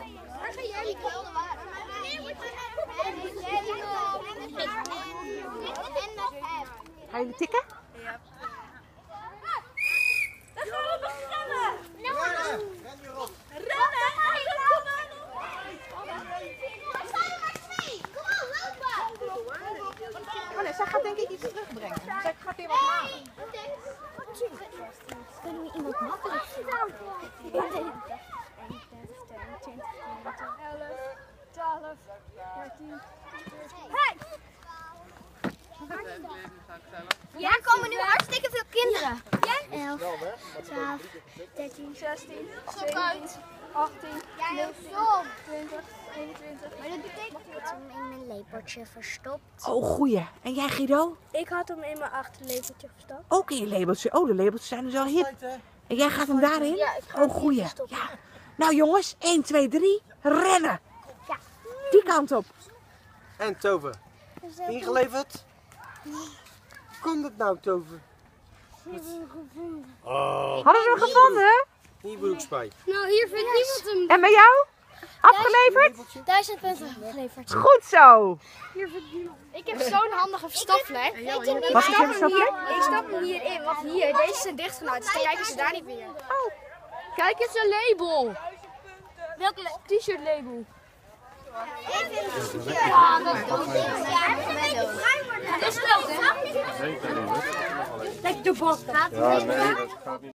Waar ga jij? Ik wil de water. Ga jullie tikken? Ja. Dan gaan we beginnen! Rennen! Ren hierop! Rennen! Oh nee, zij gaat denk ik iets terugbrengen. Zij gaat weer wat halen. Kunnen we iemand makkelijk staan? 11, 12, 13, 14. Hey! Ja, er komen nu hartstikke veel kinderen. Jij? 11, 12, 13, 16, 17, 18, 19, 20, 21. Maar dat betekent dat ze hem in mijn lepeltje verstopt. Oh, goeie. En jij, Guido? Ik had hem in mijn achterlepeltje verstopt. Ook in je labeltje. Oh, de labeltjes zijn dus al hip. En jij gaat hem daarin? Ja, ik ga Oh, goeie. verstoppen. Ja. Nou jongens, 1, 2, 3, rennen. Ja. Die kant op. En Tove, ingeleverd? Komt het nou, Tove? Oh, Hadden ze hem gevonden? hier broekspijt. Nou, hier vindt niemand hem. En bij jou? Afgeleverd? 1000 punten geleverd. Goed zo. Ik heb zo'n handige stapvlek. Wat is je stapje? Ik stap hem hierin, want hier, deze zijn dichtgenaaid. Dus dan kijken ze daar niet meer. Oh. Kijk eens een label. Welke T-shirt label. Ja, dat is wel. Lijkt de bak. Gaat het